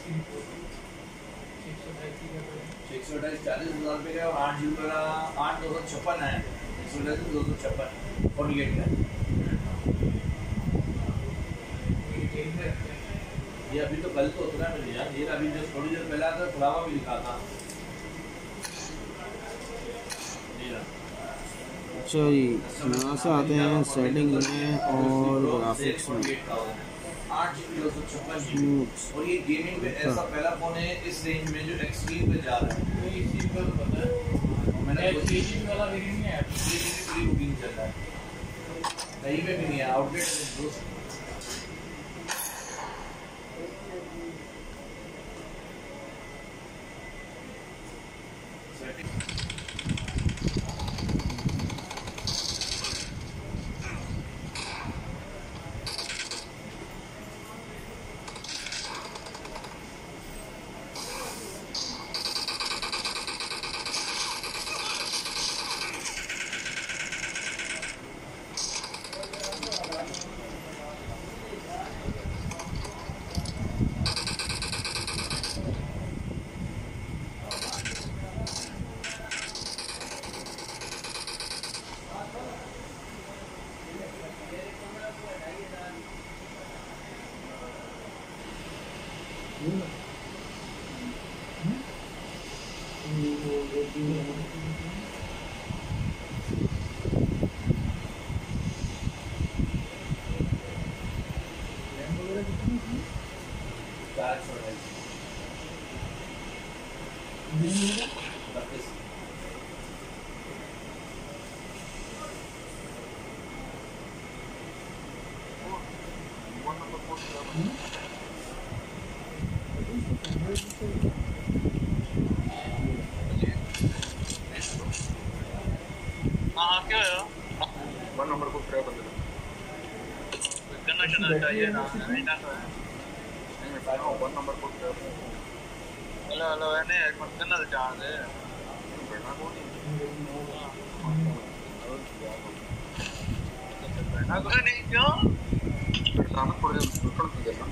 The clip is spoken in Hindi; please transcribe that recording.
₹128,40,000 का और 8 GB का 8,256 है। 128,256 48 का। ये अभी तो कल तो उतना मिल गया। ये अभी जो थोड़ी देर पहले आता खुलावा भी लिखा था। चलिए यहाँ से आते हैं सेटिंग में और ग्राफिक्स में। 8 GB 256 और ये गेमिंग पे ऐसा पहला फोन है इस रेंज में जो एक्सट्रीम पे जा रहा है। ये इसी पर पता है मैंने 3GB वाला वेरिएंट नहीं है, 3GB फ्री बुकिंग चल रहा है, कहीं पे भी नहीं है आउटलेट में। चाहिए ना वन नंबर को हेलो हेलो एने करना तो चाह दे बैठना कौन बैठना कौन नहीं क्यों बैठना मत थोड़े दूर कर दे